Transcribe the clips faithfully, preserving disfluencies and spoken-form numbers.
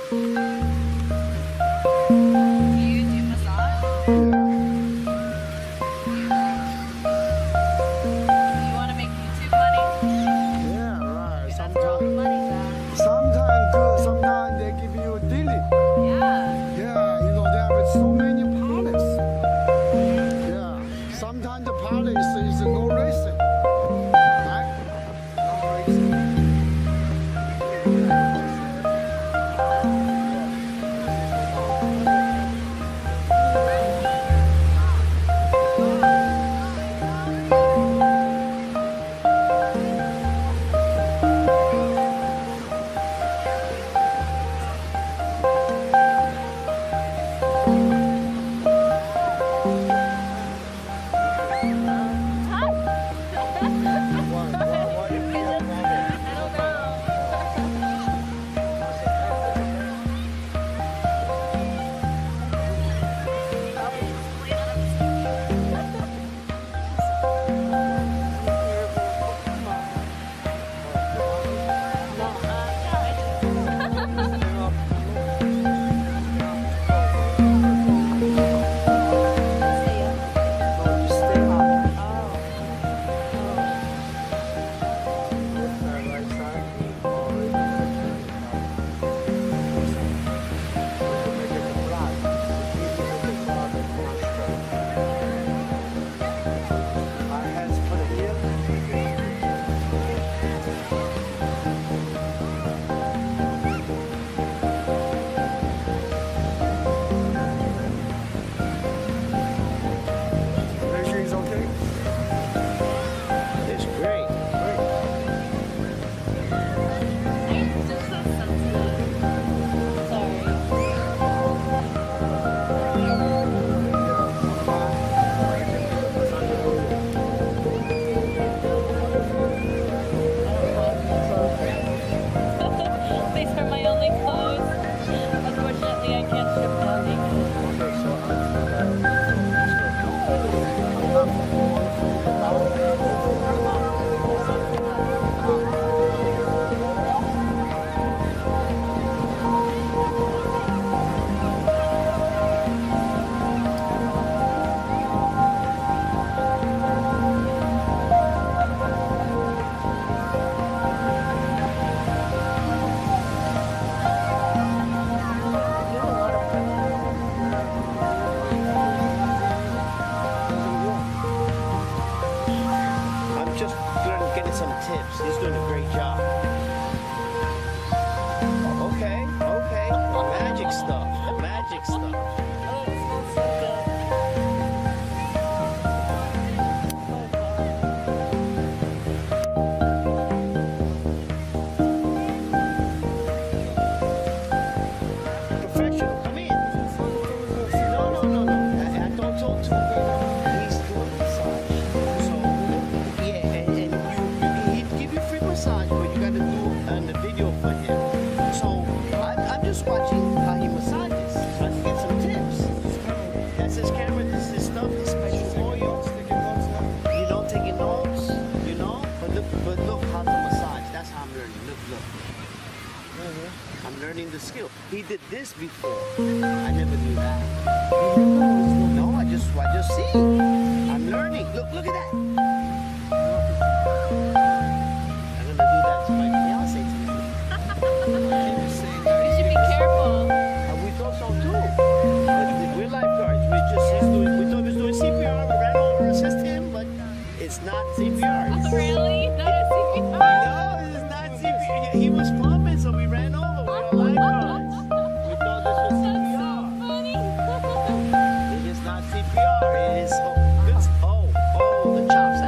you do massage? You want to make YouTube money? Yeah, right. That's where all the Sometimes, money's at. sometimes good. Sometimes they give you a daily. Yeah. Yeah, you know they have so many pilots. Yeah, sometimes the pilot is no racing. Right? No racing. Everything's okay? It's great. These are my only clothes. Unfortunately, I can't ship them. I'm just learning, getting some tips. He's doing a great job. Okay, okay. Magic stuff. Magic stuff. Oh, it smells so good. Professional. Come in. No, no, no, no. I, I don't talk to him. He's doing massage. So, yeah, and, and you, you, he'd give you free massage, but you got to do uh, the video for him. So, I'm, I'm just watching how he massages. I can get some tips. That's his camera. This is his stuff. His special oil. You don't take your notes, you know? But look, but look how to massage. That's how I'm learning. Look, look. I'm learning the skill. He did this before. I never knew that. No, I just, I just see. I'm learning. Look, look at that. I'm gonna do that to my fiance tonight. You should be careful. And we thought so too. But we're lifeguards. We just, he's doing, we thought he was doing C P R. We ran over, assist him, but it's not C P R. It's- Really? Not a C P R? No, this is not C P R. He was plumbing, so we ran over. We were lifeguards. We thought this was That's C P R. so funny. It is not C P R. It is oh, it's, oh, oh, the chops.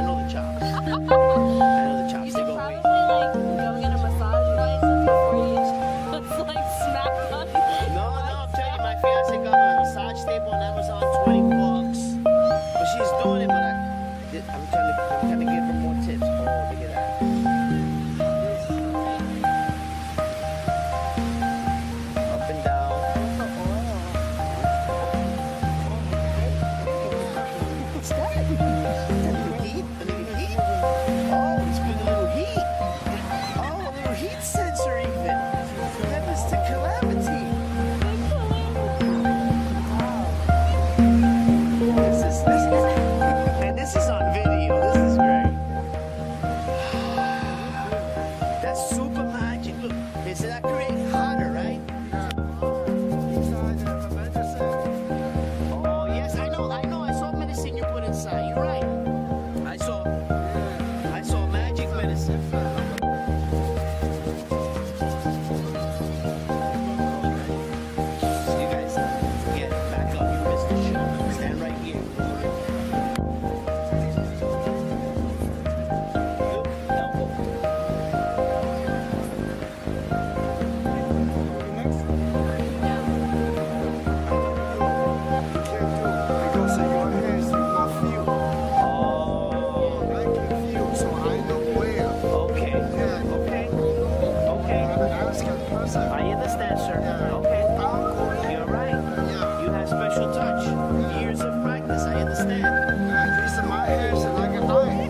dancer. Okay. You're right. Yeah. You have special touch. Years of practice, I understand. Yeah, this is my hair is like a dye.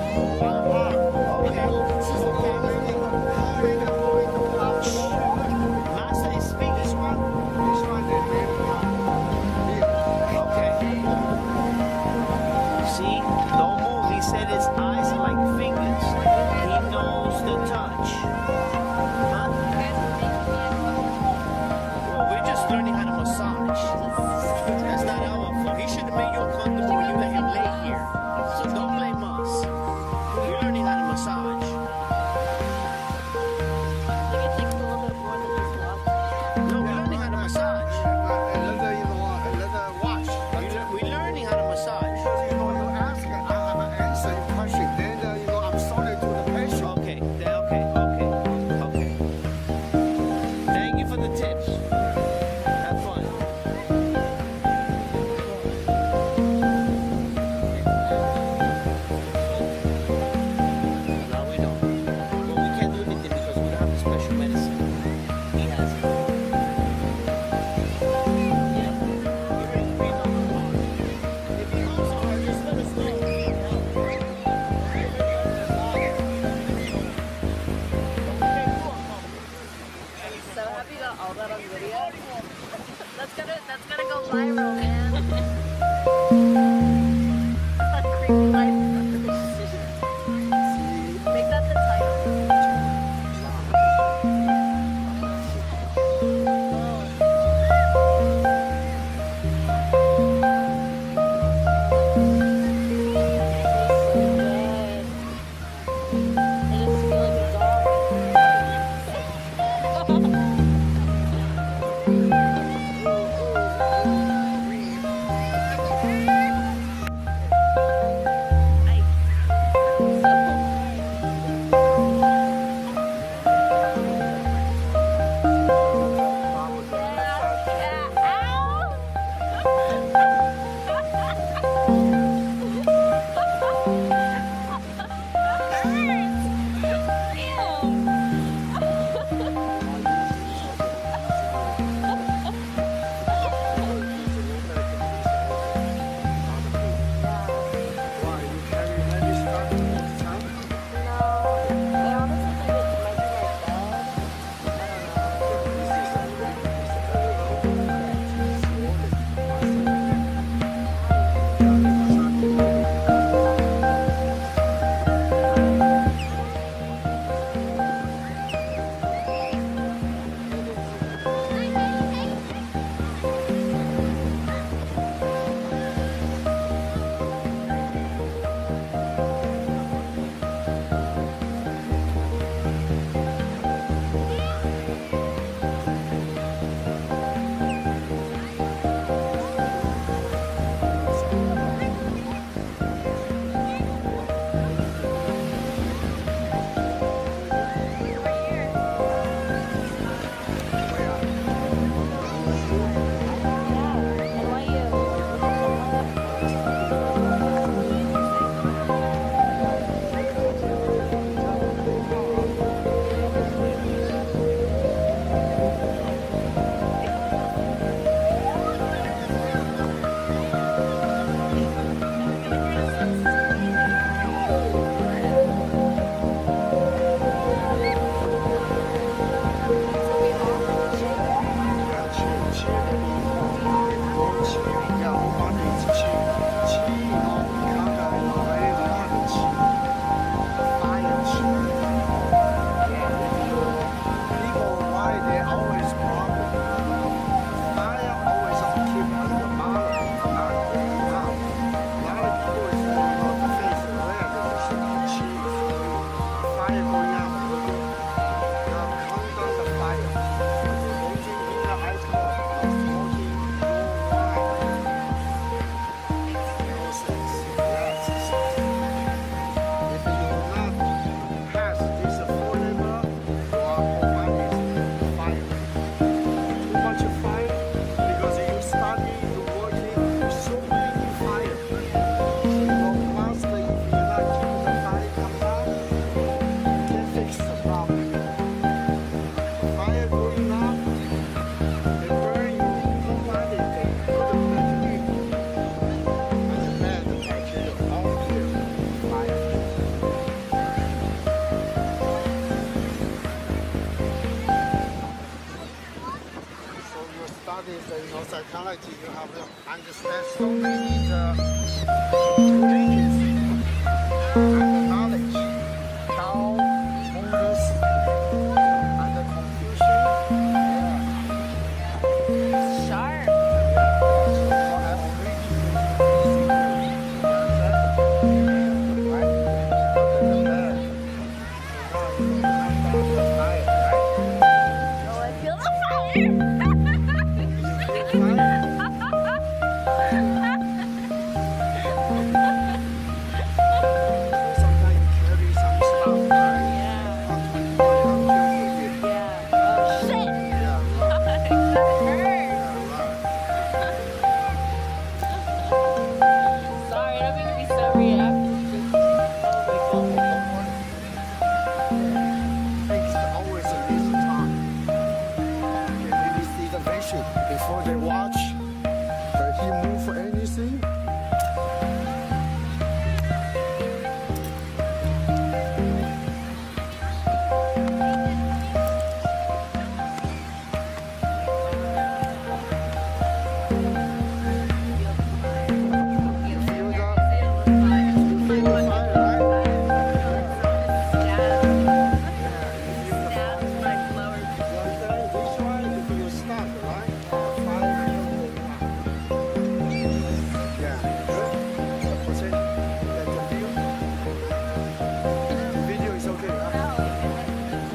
Okay. Master is speaking. This one, this one they made here. Okay. See? Don't move. He said his eyes are like fingers. He knows the touch. Huh? Well, we're just learning how to massage. That's not our fault. He should have made you uncomfortable when you let him lay here. So don't blame us. We're learning how to massage. Like it takes a little bit more than just walking. No, we're learning how to massage. Another, you know, another watch. We lear- We're learning how to massage. You know, you ask, I have an answer your question. Then, uh, you know, I'm sorry to the patient. Okay, th- okay, okay, okay. Thank you for the tips. Have fun. No, we don't. Well, we can't do anything because we don't have the special medicine. He has it. Yeah. You're ready to read on the car. If he goes on her, just let us know. So happy you got all that on video. That's gonna that's gonna go viral, man. A creepy life. Make that the title. body's, you know, psychology, you have to understand so many the stages and the knowledge, how moves and the confusion. Yeah. Sharp. Oh, I feel the Sometimes you carry some stuff, right? Yeah. Yeah, Yeah. Oh, shit. right. Sorry, I don't mean to be so reactive. Oh my god. Takes always a little time. Okay, maybe see the patient before they watch. But he move for anything. You feel the, you feel the fire, right? This one, if you start, right? The fire will go up. Yeah, good. What's it? That's the view. Video is okay, huh?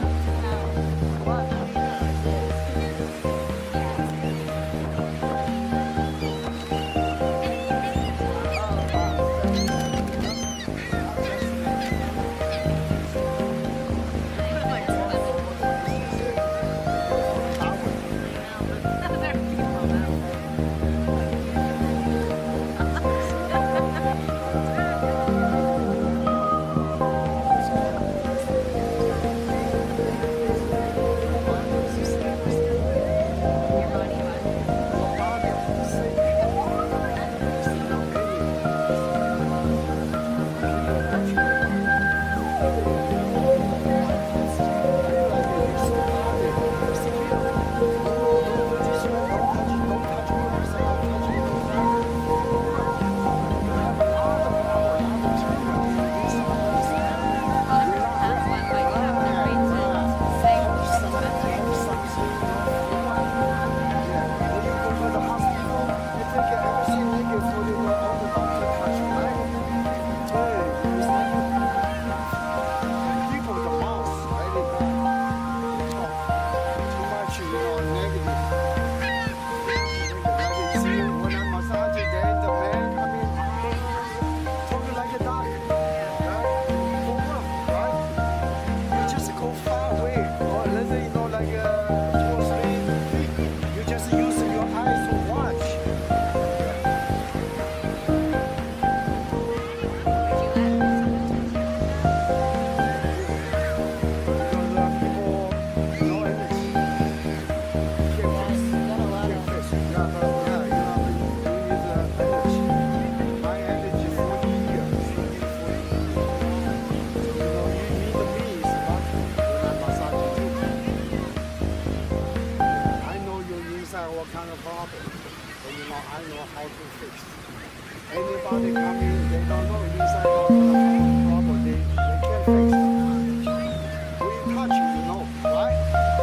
Anybody come in, they don't know inside of the problem, they, they can't fix it. When you touch, you know, right?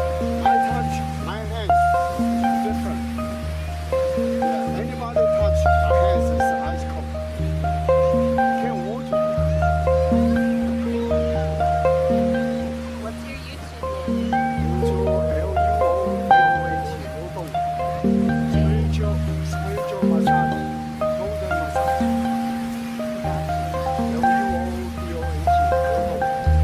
I touch, my hands, different. Yeah, anybody touch, the hands is ice cold. Can't watch it. What's your YouTube name? Into L U O D O H, Udon. Spiritual, spiritual massage. Golden massage. L U O D O H, Udon.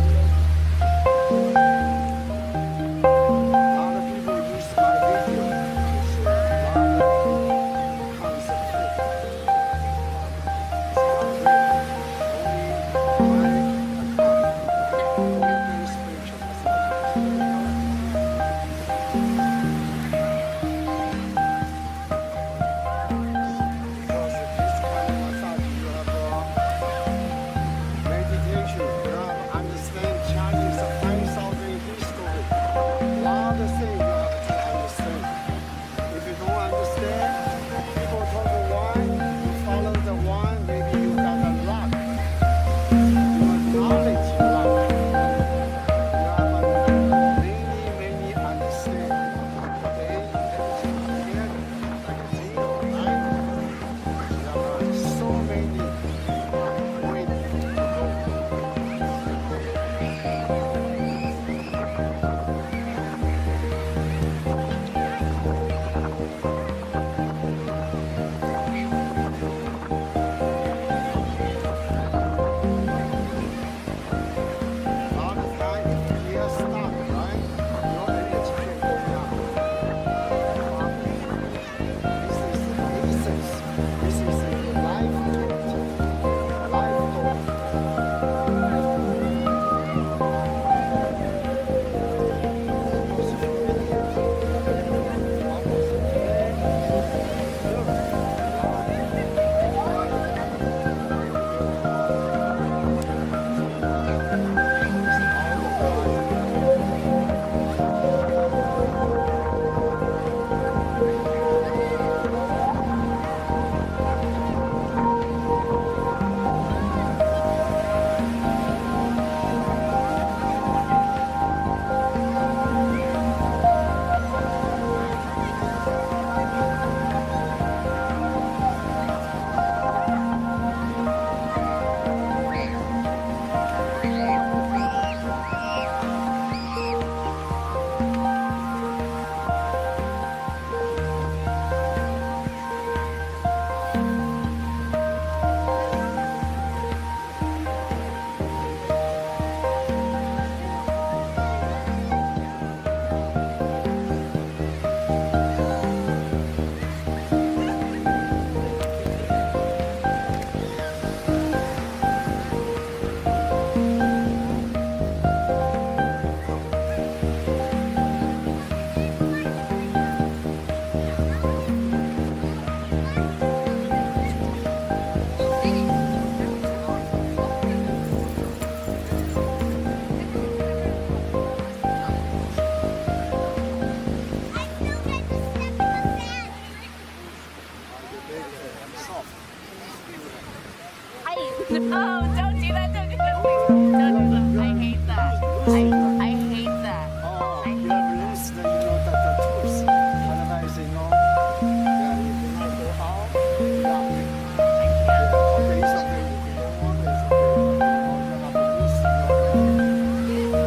Oh, don't do that, don't do that, please. Don't do that. I hate that. I, I hate that. Oh, I you hate have that. loose the, you know, the, the tools. Otherwise, you know, yeah, you cannot go out. Yeah. Yeah, okay, it's okay. You can go on, it's okay. You know, you have to loose your, you know,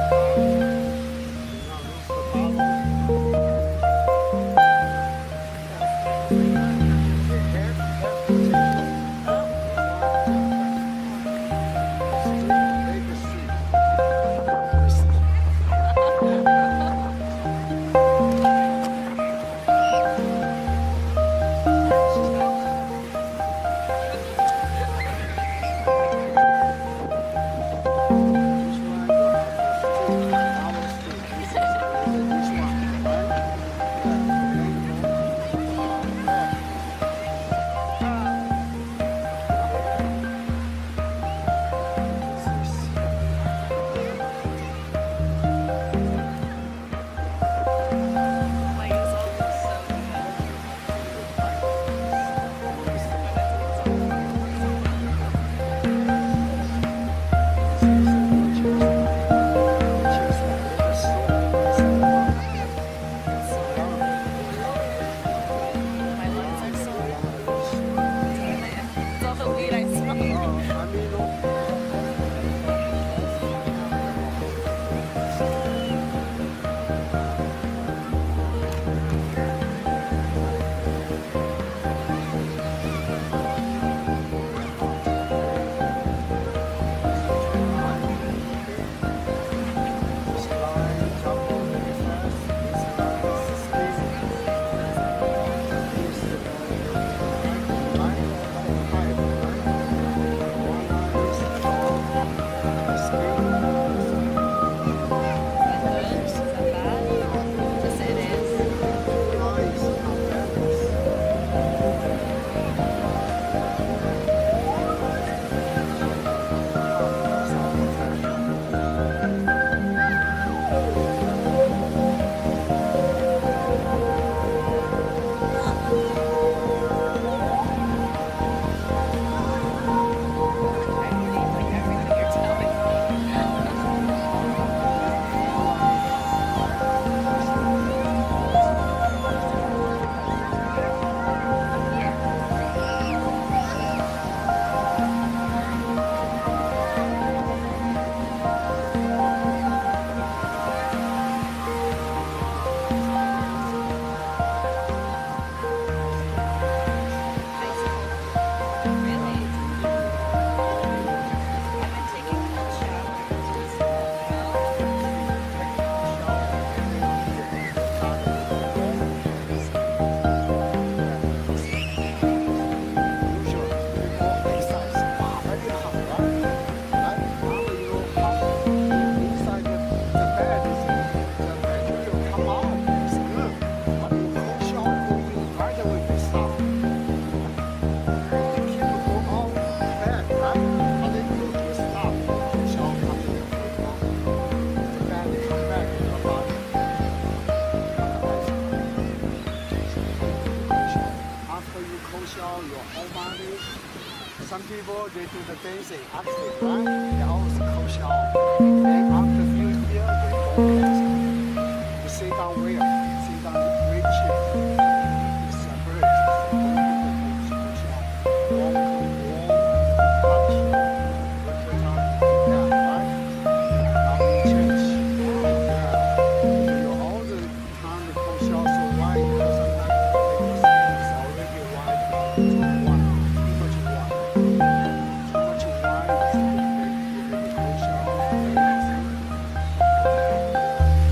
loose the bottle. Like, it's almost so good. My lungs are sore. It's all the weed I smoke. Is that bad? Yes, it is. I believe like everything you're telling me. Really? I've been taking cold showers. After you cold shower your whole body, some people they do the dancing active, right? They always cold shower. And after a few years, they go dancing. You sit down where? Sit down great chair. You separate. Cold shower. Warm, warm, hot. Winter time. Yeah, right? Now you change. Yeah. You all the time the cold shower so white, sometimes it's already white. Too white. Too much white. Too much white. You make the cold shower.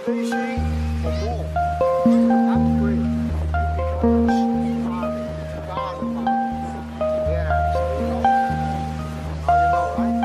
fishing for more. Upgrade. You become a God, God, yeah, so you know. Now you know, right?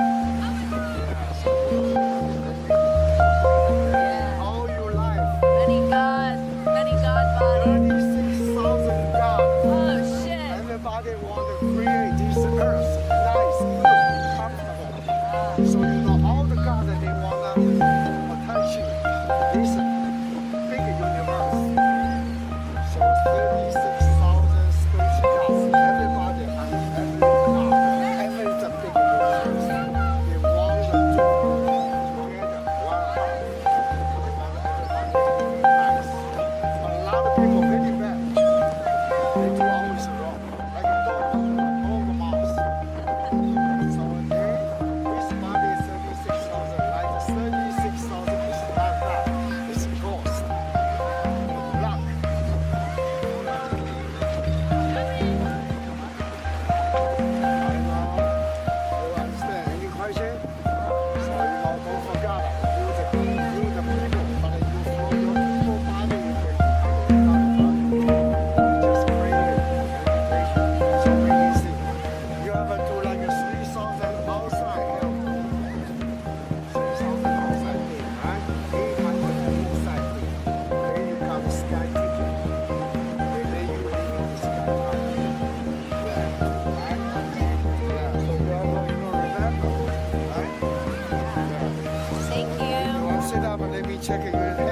Yeah. All your life, Many God, many God bodies. thirty-six thousand gods. Oh shit. Everybody want to create this earth nice, good, comfortable. So you know all the gods that they want to attention this big universe. So thirty-six thousand space gods. Everybody and every god, every is a big universe. They want to do together one heart. They want everybody nice. But a lot of people very bad. They do always wrong. Like a dog, dog mouse. So they, this body is thirty-six thousand, like thirty-six thousand is not that. It's ghost. Luck. I know. You understand? Any question? So you know, don't forget it. You the, you the people, but you follow your people body, you can just pray it, meditation. So easy. You ever do like a three thousand outside hill? three thousand outside hill, right? eight hundred inside hill. Then you come sky ticket. And then you leave the sky ticket. Yeah, right? Yeah, so you ever, you know, remember, right? Yeah. Thank You you. want to sit up and let me check your head?